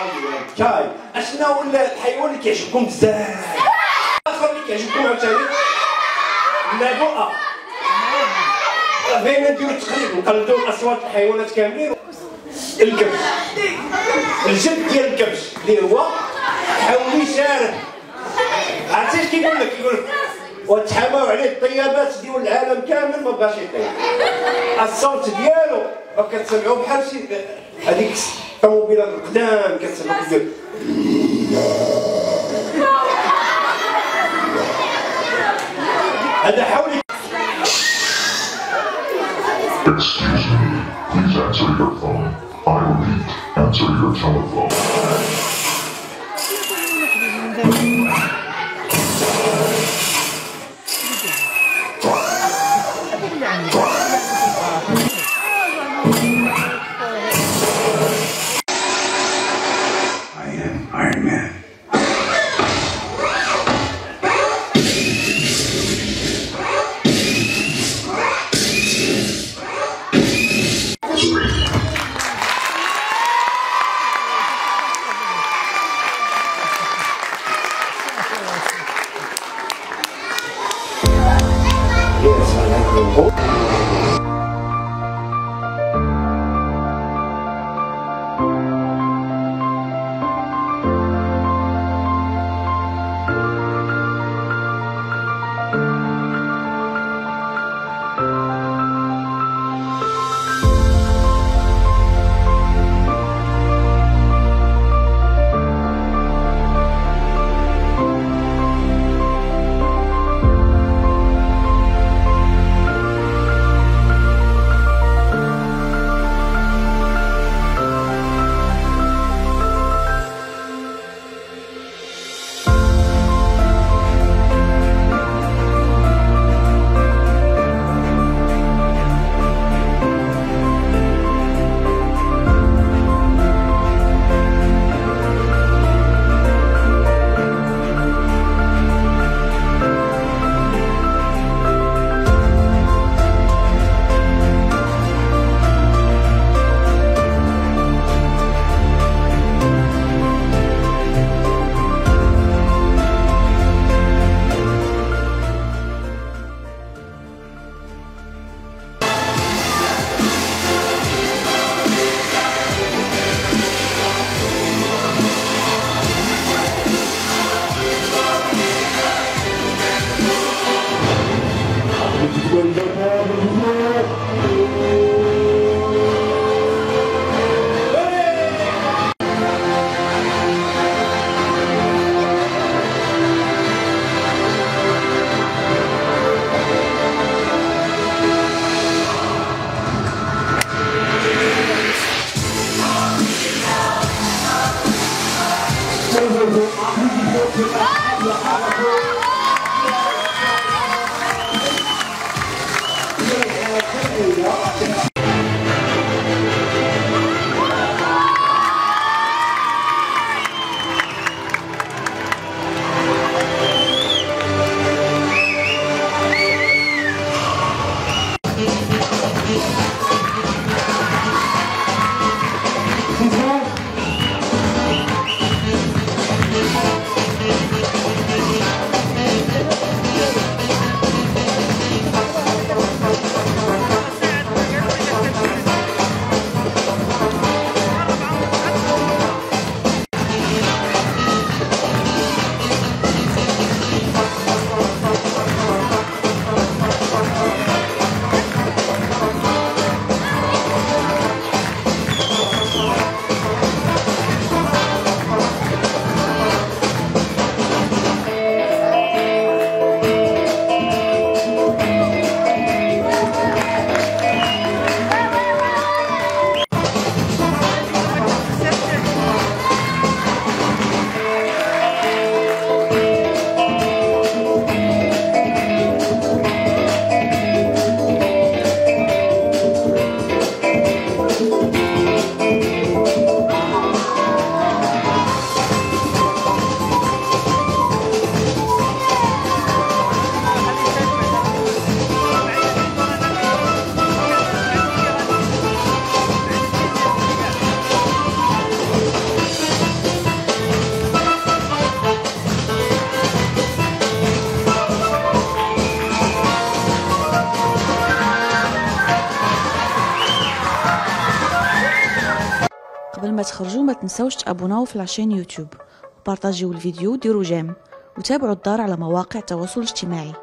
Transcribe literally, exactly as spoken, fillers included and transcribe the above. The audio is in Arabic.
كاي اشنو الحيوان اللي كيعجبكم بزاف؟ الاخر اللي كيعجبكم عاوتاني النبوءه. بغينا نديرو تقريب نقلدو اصوات الحيوانات كاملين. الكبش الجد ديال الكبش اللي هو حولي شارب. عرفتي اش كيقول لك؟ كيقول لك وتحاماو عليه الطيابات ديال العالم كامل ما بغاش يطيب. الصوت ديالو كتسمعوه بحال شي هذيك الطوموبيلات القدام كتسمعو كيدير. هذا حولي. Excuse me, please answer your phone. I repeat, answer your telephone. I am Iron Man. قبل ما تخرجوا ما تنسوش تابوناو في لاشين يوتيوب وبارطاجيو الفيديو وديروا جيم وتابعوا الدار على مواقع التواصل الاجتماعي.